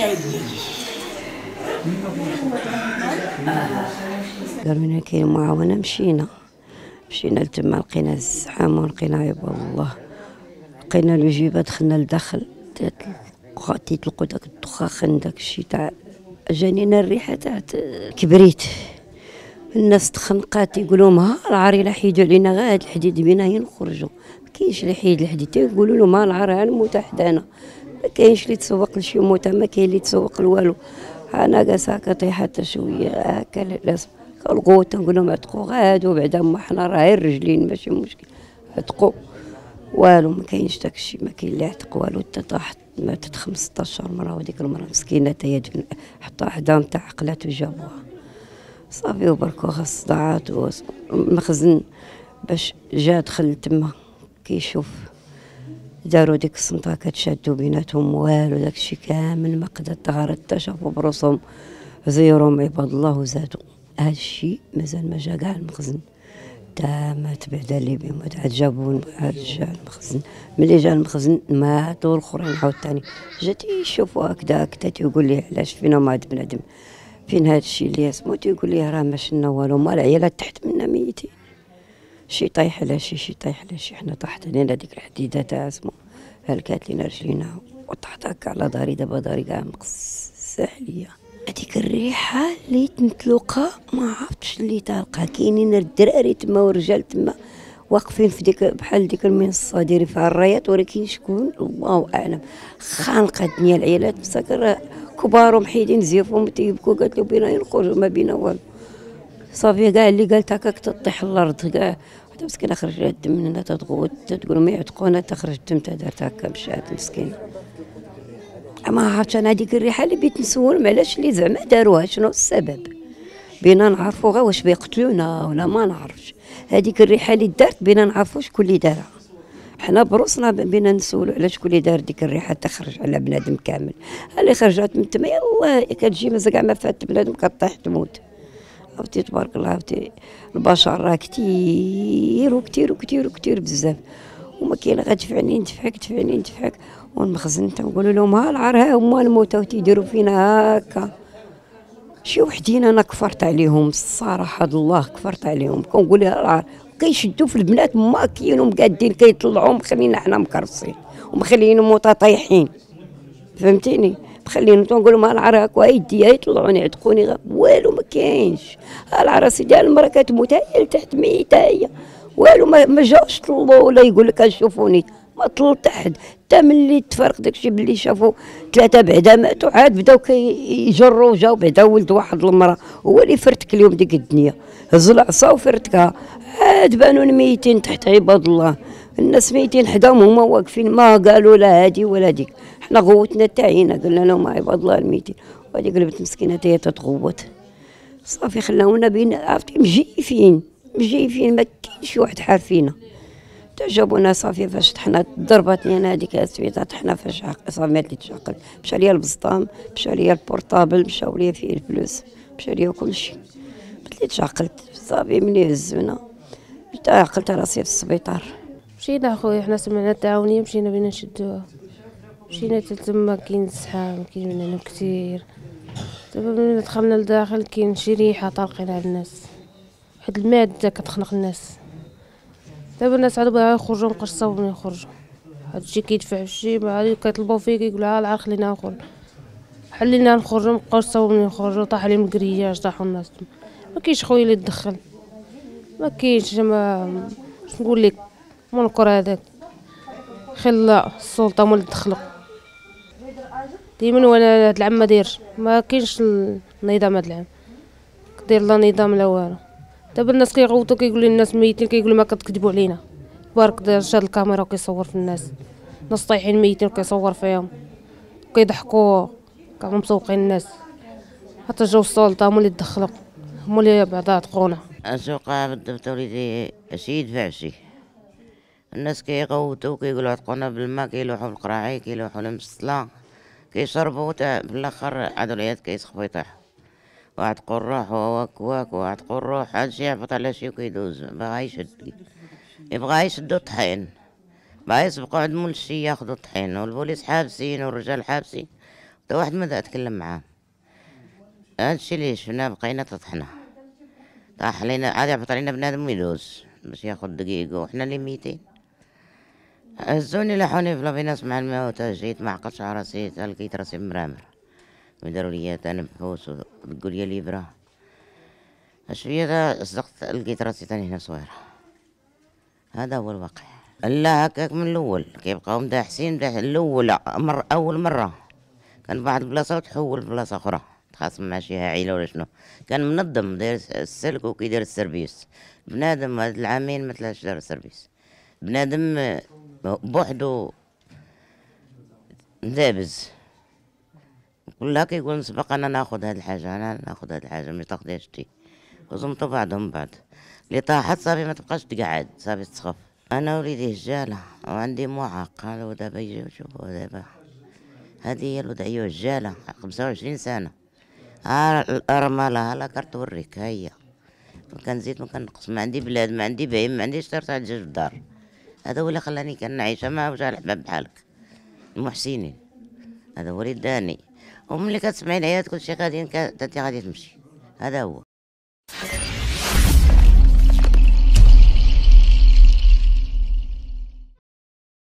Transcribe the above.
قالوا لنا كاين معاونة، مشينا لتما، لقينا الزحام ولقينا عباد الله، لقينا الوجيبة، دخلنا لداخل تيطلقوا داك الدخاخن داك الشيء تاع جانينا الريحة تاع الكبريت. الناس تخنقات يقولوا ما العار الا حيدوا علينا غير هاد الحديد بينا هي نخرجوا، ما كاينش اللي حيد الحديد، تيقولوا له ما العار غنموت حدانا، ما كاينش اللي تسوق لشي موته، ما كاين اللي تسوق لوالو. انا قاس هكا طيح حتى شويه هكا لازم الغوت، نقول لهم عتقوا غادو بعدا، ما حنا راه غير رجلين ماشي مشكل، عتقوا والو، ما كاينش داكشي، ما كاين اللي عتق والو. حتى طاحت ماتت 15 مره، وديك المراه مسكينه تا هي حطها حدا نتاع عقلات وجابوها صافي، وبركوها الصداعات والمخزن. باش جا دخل تما كيشوف، داروا ديك الصمتة كتشادوا بيناتهم والو، داكشي كامل ما قدر تغار حتى شافوا بروسهم زيروهم عباد الله وزادوا. هادشي مازال ما جا كاع المخزن، تا مات بعدا اللي بهم، عاد جابوا، عاد جا المخزن. ملي جا المخزن ماتوا الاخرين عاوتاني، جات يشوفوا هكذا تيقول لي علاش فينا ما عاد بنادم، فين هادشي اللي اسمو، تيقول لي راه ما شفنا والو، ما العيالات تحت منا ميتين، شي طايح على شي طايح على شي، حنا طاحت علينا ديك الحديده تاع اسمو، هلكات لينا رجلينا وطحت هكا على داري، دابا داري كاع مقصاح ليا. هذيك الريحه اللي تنتلوقها ما عرفتش اللي تالقها، كاينين الدراري تما والرجال تما واقفين في ديك بحال ديك المنصه دايرين فيها الرايات، ولكن شكون الله اعلم، خانقه الدنيا. العيالات مساكن كبار ومحيدين زيوفهم تيبكوا، قالت له بينا نخرجوا، ما بينا والو صافي، كاع اللي قالت هكاك تطيح الارض، كاع وحده مسكينه خرج لها الدم منها تتغوت، تقول ما يعتقونا، تخرج الدم، دارت هكا مشات مسكينه. ما عرفتش انا هذيك الريحه اللي بيت نسولهم علاش اللي زعما داروها، شنو السبب، بينا نعرفوا غير واش بيقتلونا ولا ما نعرفش. هذيك الريحه اللي دارت بينا نعرفوا شكون اللي دارها، حنا بروسنا بينا نسولوا على شكون اللي دار ديك الريحه تخرج على بنادم كامل. اللي خرجت من تما يلاه كتجي مزال كاع ما فات بنادم كطيح تموت. عرفتي تبارك الله، عرفتي البشر راه كتير وكتير وكتير وكتير بزاف، وما كاين غير دفعني ندفعك والمخزن تنقولوا لهم ها العار ها هما الموتى وتيديروا فينا هكا. شي وحدين انا كفرت عليهم الصراحه، الله كفرت عليهم، كنقول لها العار كيشدوا في البنات ما كاينهم قادين كيطلعوهم، خلينا حنا مكرصين ومخلينهم متطيحين، فهمتيني، مخلينهم تنقول لهم العار هكا يديا يطلعوني يعتقوني، والو ما كاينش. العار سيدي المراه كتموت هي لتحت ميته هي والو، ما جاوش طلبوا ولا يقول لك شوفوني، ما طل تحت حتى ملي تفرق داكشي باللي شافوا ثلاثه بعدا ماتوا، عاد بداو كيجروا، جاو بعدا ولد واحد المراه هو اللي فرتك اليوم ديك الدنيا، هز العصا وفرتكها، عاد بانوا ميتين تحت عباد الله، الناس ميتين حداهم هما واقفين، ما قالوا لا هادي ولا ديك، حنا غوتنا تاعينا قلنا لهم عباد الله الميتين، وهذيك البنت مسكينه حتى هي تتغوت صافي، خلاونا بين عرفتي مجيفين ما كاينش واحد حار فينا. جابونا صافي، فاش طحنا ضربتني انا هذيك السويطه، طحنا فاش صافي مات لي تشعقل، مشى ليا البسطام، مشى ليا البورطابل، مشاو ليا فيه الفلوس، مشى ليا كلشي، ملي تشعقلت صافي ملي هزونا حتى عقلت راسي في السبيطار. مشينا خويا، حنا سمعنا التعاونيه مشينا بينا نشدوها، مشينا حتى تما كاين الزحام، كاين بنادم كثير، دابا ملي دخلنا لداخل كاين شي ريحه طالقين على الناس، واحد الماده كتخنق الناس. دابا الناس عاد بغاو يخرجوا مقصاو من يخرجوا، هادشي كيدفع فشي، عاد كيطلبوا فيه كيقولوا ها العار خلينا نخرج، حلينا نخرجوا مقصاو من يخرجوا، طاح عليهم الكرياج، طاحوا الناس، ما كاينش خويا اللي يتدخل، ما كاينش، ما نقول لك منكر هذاك، خلا السلطه هما اللي تدخلوا ديما، وانا هاد العام ما دايرش، ما كاينش النظام هاد العام، داير لا نظام لا والو. دابا الناس كيغوتوا كيقولوا الناس ميتين، كيقولوا ما كتكذبوا علينا، بارك دار شاد الكاميرا وكيصور في الناس، ناس طايحين ميتين وكيصور فيهم وكيضحكوا، كانوا مسوقين الناس، حتى جاو السلطه هما اللي تدخلوا، هما اللي بعدا عتقونا. السوق بالضبط وليدي شي يدفع شي، الناس كيغوتوا كيقولوا عتقونا بالما، كيلوحوا القراعي، كيلوحوا المسطله، كيشربوا تا بالاخر عاد العياد كيسخفوا يطيحوا، وعتقوا الروح وواك وعتقوا الروح، هادشي يعبط على شي وكيدوز، باغا يشد، يبغى يشدو الطحين، باغا يسبقوا عند مول الشي ياخدو الطحين، والبوليس حابسين والرجال حابسين، تا واحد ما أتكلم معاه. هادشي اللي شفنا بقينا تطحنا، طاح علينا عاد يهبط علينا بنادم ويدوز باش ياخد دقيقة وحنا اللي ميتين. هزوني لحوني في لافيناس مع الموت، جيت ما عقلتش على راسي، لقيت راسي مرامر وداروا ليا تنفس ودقوا ليا الإبرة. شوية صدقت لقيت راسي تاني هنا صويرة. هذا هو الواقع. لا هكاك من الأول كيبقاو مداحسين الأول أول مرة كان بعض البلاصة وتحول بلاصة أخرى تخاصم مع شي عائلة ولا شنو. كان منظم داير السلك وكيدير السيرفيس. بنادم هاد العامين ما طلعش دار السيرفيس. بنادم بوحدو مدابز كلها كيقول نسبق أنا ناخد هاد الحاجة، أنا ناخد هاد الحاجة مش تاخديهاش تي. وزمتو بعضهم بعض اللي طاحت صافي ما تبقاش تقعد صافي تسخف. أنا وليدي هجالة وعندي معاق، قالوا دابا يجيو يشوفوا دابا. هذه هي الوضعية هجالة 25 سنة. الأرملة هلا كرتوريك هيا. كنزيد وكنقص، ما عندي بلاد، ما عندي بعيم، ما عنديش ترتاح الدجاج في الدار. هذا هو اللي خلاني كنعيش مع وجه الحباب بحالك المحسنين. هذا هو اللي داني. وملي كتسمعي العياد كلشي غادي غادي تمشي. هذا هو.